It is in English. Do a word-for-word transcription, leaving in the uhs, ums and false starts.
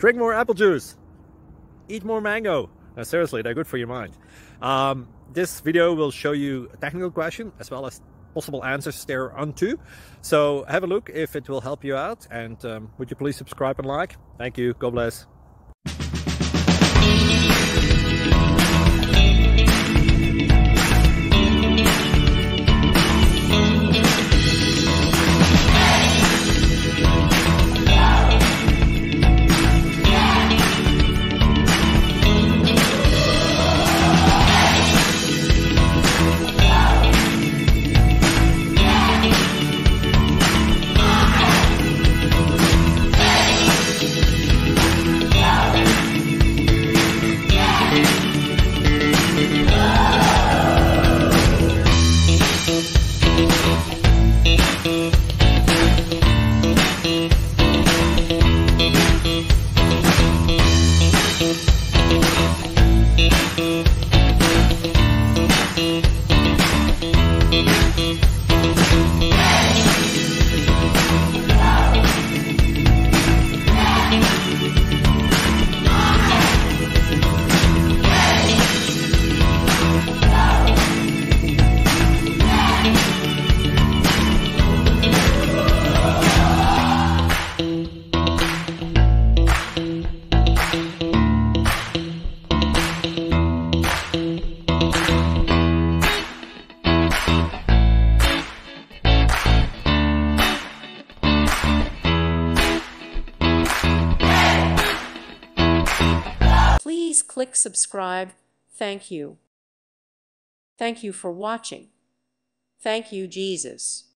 Drink more apple juice. Eat more mango. No, seriously, they're good for your mind. Um, this video will show you a technical question as well as possible answers thereunto. So have a look if it will help you out, and um, would you please subscribe and like? Thank you. God bless. Please click subscribe. Thank you. Thank you for watching. Thank you, Jesus.